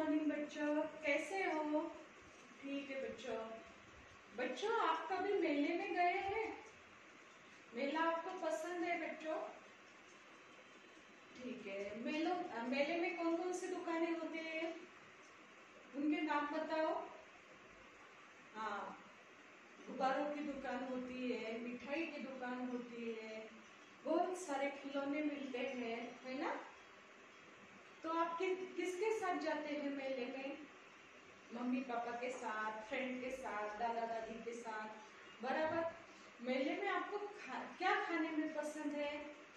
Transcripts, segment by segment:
Morning बच्चों, कैसे हो? ठीक है बच्चों। बच्चों, आप कभी मेले में गए हैं? मेला आपको पसंद है बच्चों? ठीक है। मेले में कौन कौन सी दुकानें होती है, उनके नाम बताओ। हाँ, गुब्बारों की दुकान होती है, मिठाई की दुकान होती है, बहुत सारे खिलौने मिलते हैं, है ना? तो आप किसके साथ जाते हैं मेले में? मम्मी पापा के साथ, फ्रेंड के साथ, दादा दादी के साथ, बराबर। मेले में आपको क्या खाने में पसंद है?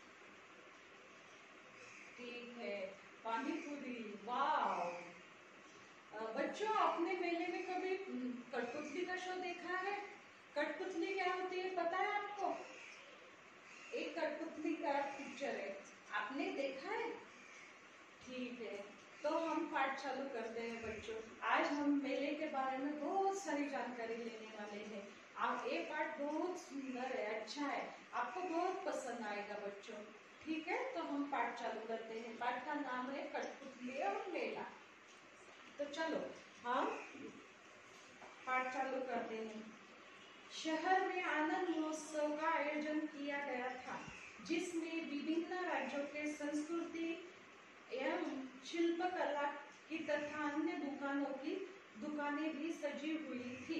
ठीक है, पानी पूरी। वाह। बच्चों, आपने मेले में कभी कठपुतली का शो देखा है? कठपुतली क्या होती है पता है आपको? एक कठपुतली का पिक्चर है, आपने देखा है? ठीक है, तो हम पाठ चालू करते हैं बच्चों। आज हम मेले के बारे में बहुत सारी जानकारी लेने वाले हैं। आप ये पाठ बहुत सुंदर है, अच्छा है, आपको बहुत पसंद आएगा बच्चों। ठीक है, तो हम पाठ चालू करते हैं। पाठ का नाम है कठपुतली और मेला। तो चलो हम पाठ चालू करते हैं। शहर में आनंद महोत्सव का आयोजन किया गया था, जिसमें विभिन्न राज्यों के संस्कृति एवं शिल्पकला की तथा अन्य दुकानें भी सजी हुई थी।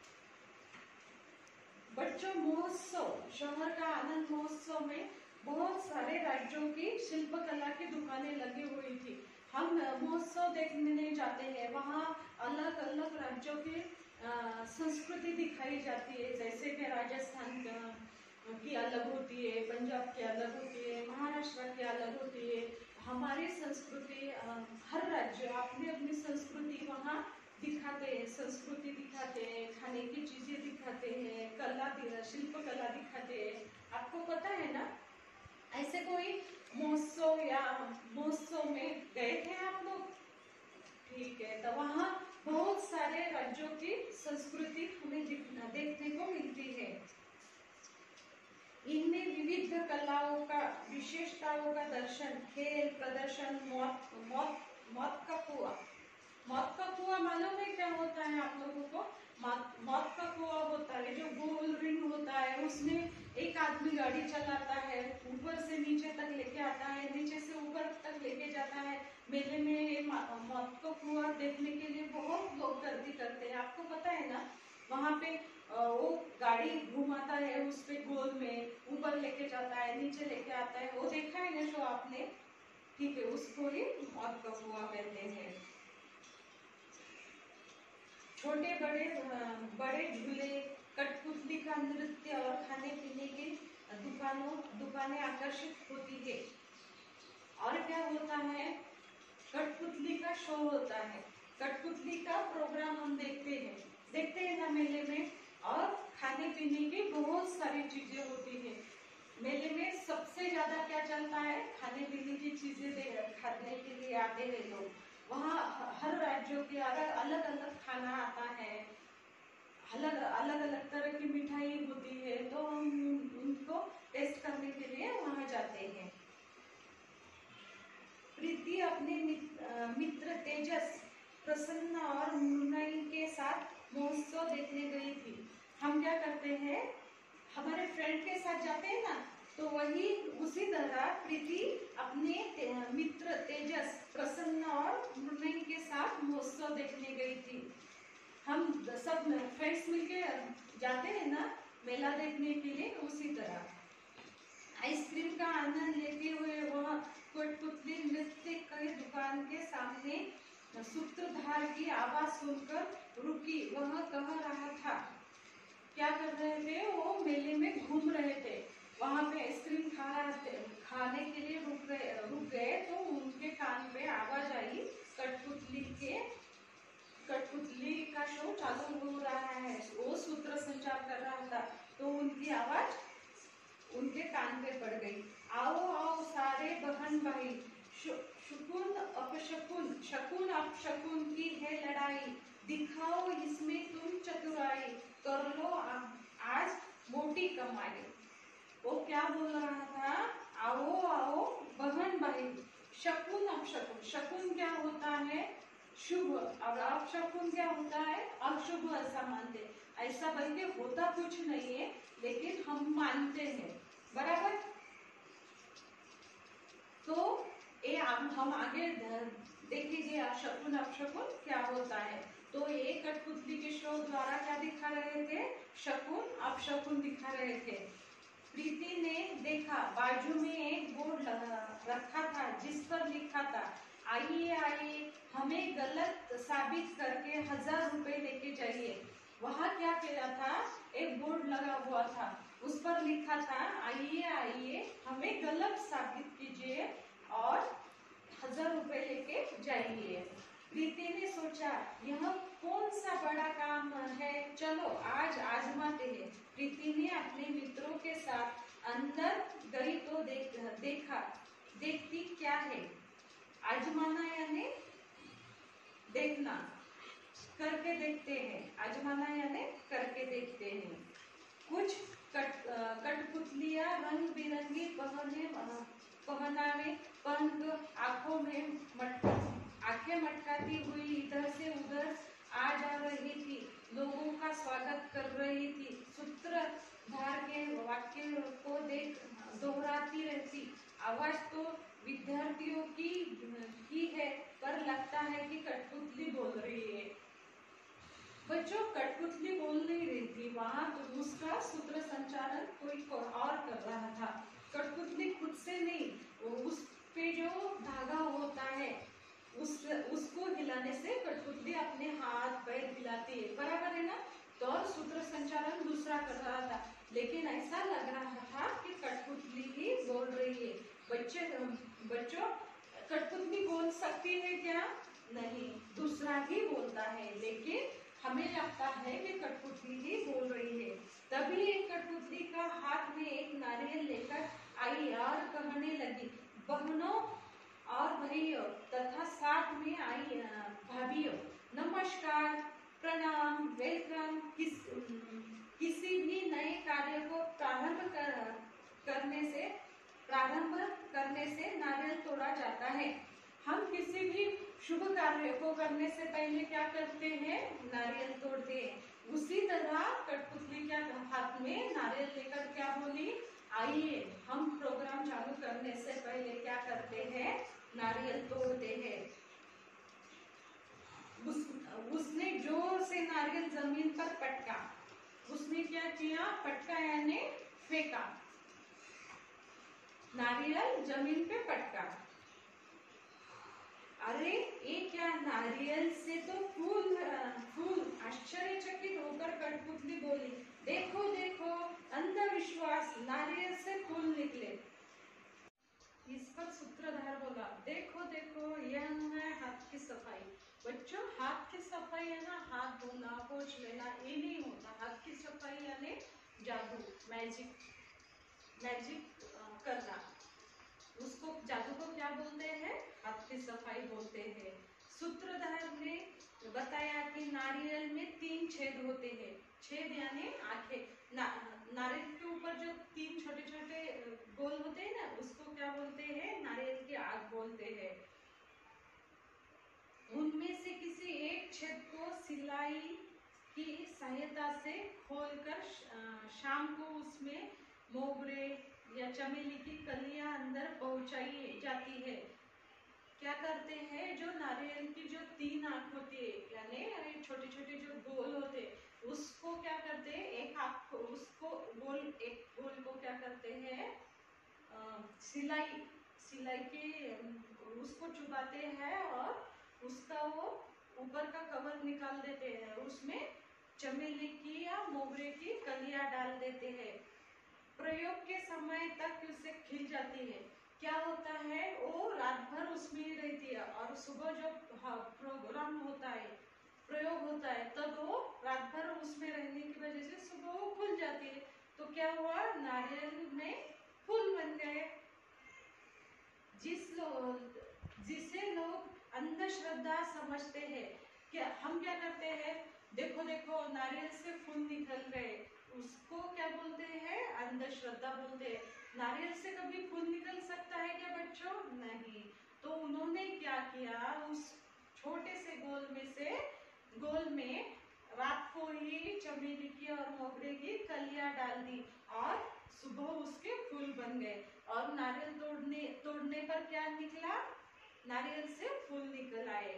बच्चों, महोत्सव, शहर का आनंद महोत्सव में बहुत सारे राज्यों की शिल्पकला की दुकानें लगी हुई थी। हम महोत्सव देखने जाते हैं, वहाँ अलग अलग राज्यों की संस्कृति दिखाई जाती है। जैसे कि राजस्थान की अलग होती है, पंजाब की अलग होती है, महाराष्ट्र की अलग होती है। हमारी संस्कृति, हर राज्य अपनी अपनी संस्कृति वहाँ दिखाते हैं, संस्कृति दिखाते हैं, खाने की चीजें दिखाते हैं, शिल्प कला दिखाते हैं। आपको पता है ना? ऐसे कोई महोत्सव में गए थे आप लोग? ठीक है, तो वहाँ बहुत सारे राज्यों की संस्कृति हमें देखने को मिलती है। इनमें विविध कलाओं का, विशेषताओं का दर्शन, खेल प्रदर्शन, मौत का कुआं। मौत का कुआं मालूम है क्या होता है आप लोगों को? मौत का कुआं होता है जो गोल रिंग होता है, उसमें एक आदमी गाड़ी चलाता है, ऊपर से नीचे तक लेके आता है, नीचे से ऊपर तक लेके जाता है। मेले में मौत का कुआं देखने के लिए बहुत लोग गर्दी करते हैं, आपको पता है ना? वहाँ पे वो गाड़ी घुमाता है, उस पे गोल में ऊपर लेके जाता है, नीचे लेके आता है, वो देखा है ना शो आपने? ठीक है, उसको ही मौत का कुआं कहते हैं। छोटे बड़े बड़े झूले, कठपुतली का नृत्य और खाने पीने की दुकानें आकर्षित होती है। और क्या होता है? कठपुतली का शो होता है, कठपुतली का प्रोग्राम हम देखते हैं ना मेले में। और खाने पीने की बहुत सारी चीजें होती है मेले में। सबसे ज्यादा क्या चलता है? खाने पीने की चीजें खाने के लिए आते हैं लोग। वहाँ हर राज्यों के अलग अलग खाना आता है, अलग अलग तरह की मिठाई होती है, तो हम उनको टेस्ट करने के लिए वहाँ जाते हैं। प्रीति अपने मित्र तेजस, प्रसन्न और मुरनई के साथ महोत्सव देखने गई थी। हम क्या करते हैं, हमारे फ्रेंड के साथ जाते हैं ना, तो वही उसी तरह प्रीति अपने मित्र तेजस, प्रसन्न और मुरनई के साथ महोत्सव देखने गई थी। हम सब फ्रेंड्स मिलके जाते हैं ना मेला देखने के लिए, उसी तरह आइसक्रीम का आनंद लेते हुए वह कठपुतली नृत्य की दुकान के सामने सूत्रधार की आवाज सुनकर रुकी। वह कह रहा था, क्या कर रहे थे? वो मेले में घूम रहे थे, वहां पे आइसक्रीम खाने के लिए रुक गए, तो उनके कान पे आवाज आई, कठपुतली का शो चालू हो रहा है। वो सूत्र संचार कर रहा था, तो उनकी आवाज उनके कान पे पड़ गई। आओ आओ सारे बहन भाई, शकुन अपशकुन की है लड़ाई, दिखाओ इसमें तुम चतुराई, कर लो आज मोटी कमाई। वो क्या बोल रहा था? आओ आओ बहन भाई, शकुन अपशकुन। शकुन क्या होता है? शुभ और अपशकुन क्या होता है, अशुभ ऐसा मानते हैं। ऐसा बल्कि होता कुछ नहीं है, लेकिन हम मानते हैं, बराबर। तो ये हम आगे देखेंगे शकुन अपशकुन क्या होता है। तो ये कठपुतली के शो द्वारा क्या दिखा रहे थे, शकुन अपशकुन दिखा रहे थे। प्रीति ने देखा बाजू में एक बोर्ड रखा था जिस पर लिखा था, आइए आइए हमें गलत साबित करके 1000 रुपए लेके जाइए। वहाँ क्या किया था, एक बोर्ड लगा हुआ था, उस पर लिखा था, आइए आइए हमें गलत साबित कीजिए और 1000 रुपए लेके जाइए। प्रीति ने सोचा यह कौन सा बड़ा काम है, चलो आज आजमाते हैं। प्रीति ने अपने मित्रों के साथ अंदर गई तो देखती क्या है। आजमाना यानी देखना, करके देखते हैं। आजमाना यानी करके देखते हैं। कुछ कठपुतलियां रंग बिरंगी पहनावे पहनकर आंखें मटकाती हुई इधर से उधर आ जा रही थी, लोगों का स्वागत कर रही थी, सूत्रधार के वाक्य को दोहराती रहती। आवाज तो विद्यार्थियों की है, पर लगता है कि कठपुतली बोल रही है। बच्चों, कठपुतली बोल नहीं रही थी, वहां तो उसका सूत्र संचालन कोई और कर रहा था। कठपुतली खुद से नहीं, उस पे जो धागा होता है उसको हिलाने से कठपुतली अपने हाथ पैर हिलाती है, बराबर है ना। तो और सूत्र संचालन दूसरा कर रहा था, लेकिन ऐसा लग रहा था कि कठपुतली ही बोल रही है। बच्चों, कठपुतली बोल सकती है क्या? नहीं, दूसरा ही बोलता है, लेकिन हमें लगता है कि कठपुतली ही बोल रही है। तभी एक कठपुतली का हाथ में एक नारियल लेकर आई और कहने लगी, बहनों और भाइयों तथा साथ में आई भाभियों, नमस्कार, प्रणाम, वेलकम। किसी भी नए कार्य को प्रारंभ करने से नारियल तोड़ा जाता है। हम किसी भी शुभ कार्य को करने से पहले क्या करते हैं, नारियल तोड़ते हैं। उसी तरह कठपुतली क्या हाथ में नारियल लेकर क्या बोली, आइए हम प्रोग्राम चालू करने से पहले क्या करते हैं, नारियल तोड़ते हैं। उसने जोर से नारियल जमीन पर पटका। उसने क्या किया, पटका यानी फेंका, नारियल जमीन पे पटका। अरे ये क्या, नारियल से तो फूल आश्चर्यचकित होकर कठपुतली बोली, देखो देखो, अंधविश्वास, नारियल से फूल निकले। इस पर सूत्रधार बोला, देखो देखो, यह है हाथ की सफाई। बच्चों, हाथ की सफाई है ना, हाथ धोना, पोंछ लेना, ये नहीं होता। हाथ की सफाई यानी जादू, मैजिक करना। उसको जादू को क्या बोलते हैं, हाथ की सफाई बोलते हैं। सूत्रधार ने बताया कि नारियल में 3 छेद होते हैं। छेद यानी आंखें। नारियल के ऊपर जो 3 छोटे छोटे गोल होते हैं ना, उसको क्या बोलते हैं, नारियल की आग बोलते हैं। उनमें से किसी एक छेद को सिलाई की सहायता से खोलकर शाम को उसमें मोगरे या चमेली की कलियां अंदर पहुंचाई जाती है। क्या करते हैं, जो नारियल की जो 3 आंख होती है, यानी छोटे छोटे जो गोल होते हैं, उसको क्या करते हैं, एक आंख को, उसको एक गोल को क्या करते हैं, सिलाई के उसको चुबाते हैं और उसका वो ऊपर का कवर निकाल देते हैं, उसमें चमेली की या मोगरे की कलियां डाल देते हैं। प्रयोग के समय तक उसे खिल जाती है। क्या होता है, वो रात भर उसमें ही रहती है और सुबह जो प्रोग्राम होता है, प्रयोग होता है, तब वो रात भर उसमें रहने की वजह से सुबह वो खुल जाती है। तो क्या हुआ, नारियल में फूल बन गए। जिसे लोग अंधश्रद्धा समझते हैं, क्या हम क्या करते हैं, देखो देखो, नारियल से फूल निकल गए, उसको क्या बोलते हैं, अंधश्रद्धा बोलते हैं। नारियल से कभी फूल निकल सकता है क्या बच्चों? नहीं। तो उन्होंने क्या किया, उस छोटे से गोल गोल में रात को ही चमेली की और मोगरे की कलियां डाल दी और सुबह उसके फूल बन गए। और नारियल तोड़ने पर क्या निकला? नारियल से फूल निकल आए।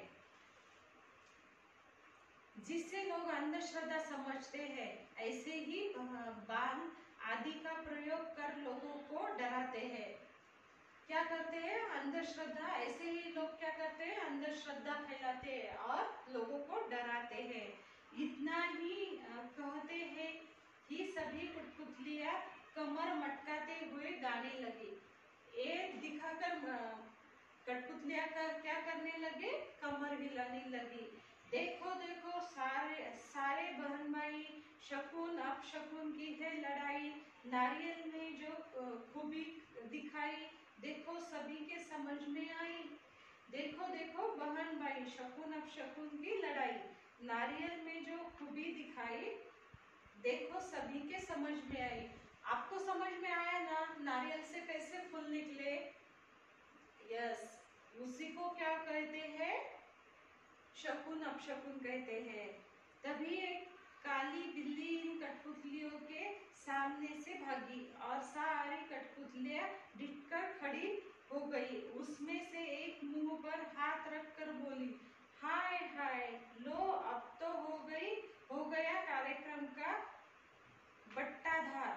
जिसे लोग अंधश्रद्धा समझते हैं, ऐसे ही बाण आदि का प्रयोग कर लोगों को डराते हैं। क्या करते हैं? अंधश्रद्धा। ऐसे ही लोग क्या करते हैं? अंधश्रद्धा फैलाते हैं और लोगों को डराते हैं। इतना ही कहते हैं कि सभी कठपुतलियां कमर मटकाते हुए गाने लगी। ये दिखाकर कठपुतलियां का क्या करने लगे? कमर हिलाने लगी। देखो देखो सारे सारे बहन भाई, शकुन अपशकुन की है लड़ाई, नारियल में जो खूबी दिखाई, देखो सभी के समझ में आई। देखो देखो बहन भाई, शकुन अपशकुन की लड़ाई, नारियल में जो खूबी दिखाई, देखो सभी के समझ में आई। आपको समझ में आया ना नारियल से कैसे फूल निकले? यस, उसी को क्या कहते हैं? शकुन अपशकुन कहते हैं। तभी एक काली बिल्ली इन कठपुतलियों के सामने से भागी और सारी कठपुतलियां डिटकर खड़ी हो गई। उसमें से एक मुंह पर हाथ रखकर बोली, हाय हाय, लो अब तो हो गया कार्यक्रम का बट्टाधार।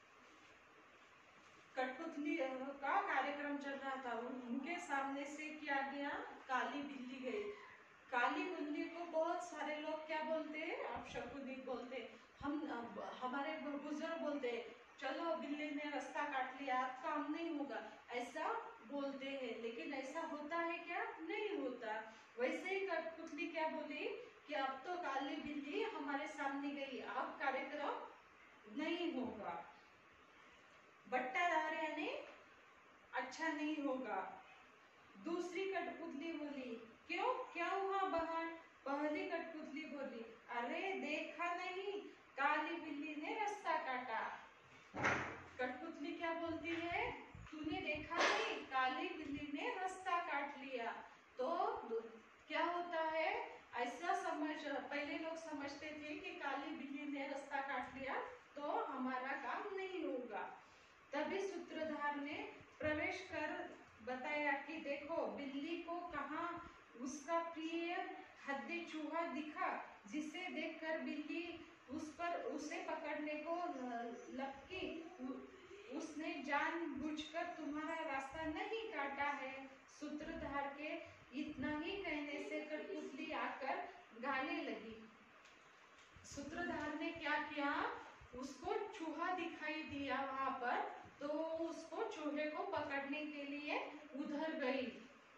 कठपुतली का कार्यक्रम चल रहा था, उनके सामने से क्या गया? काली बिल्ली गई। काली बिल्ली को बहुत सारे लोग क्या बोलते हैं? अपशकुनी बोलते। हमारे बुजुर्ग बोलते हैं, चलो बिल्ली ने रास्ता काट लिया, अब काम नहीं होगा, ऐसा बोलते हैं। लेकिन ऐसा होता है क्या? नहीं होता। वैसे ही कठपुतली क्या बोली कि अब तो काली बिल्ली हमारे सामने गई, अब कार्यक्रम नहीं होगा, बट्टाधार यानी अच्छा नहीं होगा। दूसरी कठपुतली बोली, क्यों, क्या हुआ बहन? पहली कठपुतली बोली, अरे देखा नहीं, काली बिल्ली ने रास्ता काटा। कठपुतली क्या बोलती है? तूने देखा नहीं, काली बिल्ली ने रास्ता काट लिया। तो क्या होता है? ऐसा पहले लोग समझते थे कि काली बिल्ली ने रास्ता काट लिया तो हमारा काम नहीं होगा। तभी सूत्रधार ने प्रवेश कर बताया कि देखो बिल्ली को कहाँ उसका प्रिय खाद्य चूहा दिखा, जिसे देखकर बिल्ली उसे पकड़ने को लपकी। उसने जानबूझकर तुम्हारा रास्ता नहीं काटा है। सूत्रधार के इतना ही कहने से कठपुतली आकर गाने लगी। सूत्रधार ने क्या किया? उसको चूहा दिखाई दिया वहां पर, तो उसको चूहे को पकड़ने के लिए उधर गई।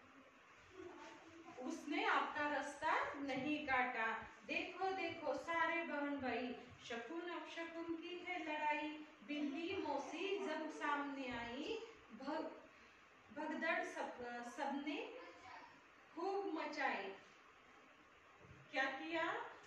उसने आपका रास्ता नहीं काटा। देखो देखो सारे बहन भाई, शकुन अपशकुन की है लड़ाई, बिल्ली मौसी जब सामने आई, भगदड़ सबने खूब मचाई। क्या किया?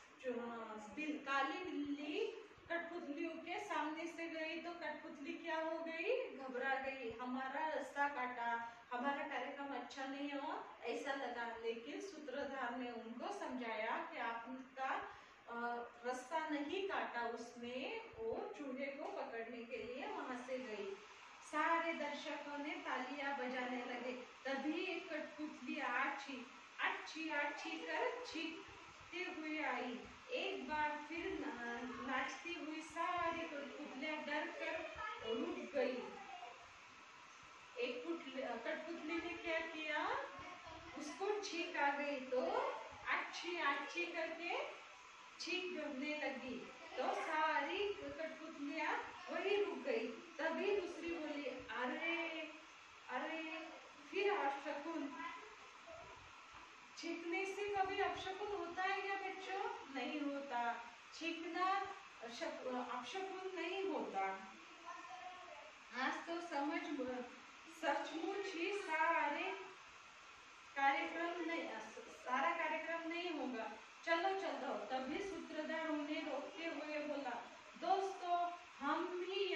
काली बिल्ली कठपुतलियों के सामने से गई तो कठपुतली क्या हो गई? घबरा गई, हमारा रास्ता काटा, हमारा कार्यक्रम अच्छा नहीं हुआ, ऐसा लगा। लेकिन सूत्रधार ने उनको समझाया कि आपका रास्ता नहीं काटा, उसने वो चूहे को पकड़ने के लिए वहां से गई। सारे दर्शकों ने तालियां बजाने लगे। तभी एक कठपुतली आछी आछी आछी कर चीखते हुए आई। एक बार फिर नाचती हुई सारी कठपुतलियां डर कर रुक गई। एक कठपुतली ने क्या किया? उसको छींक आ गई तो अच्छी अच्छी करके छींक गिरने लगी, तो सारी कठपुतलियां वही रुक गई। तभी दूसरी बोली, अरे अरे, फिर अपशकुन। छींकने से कभी अपशकुन होता है क्या बच्चों? नहीं होता। छींकना अपशकुन नहीं होता। आज तो सचमुच ही सारा कार्यक्रम नहीं होगा, चलो। तभी सूत्रधार उन्हें रोकते हुए बोला, दोस्तों हम भी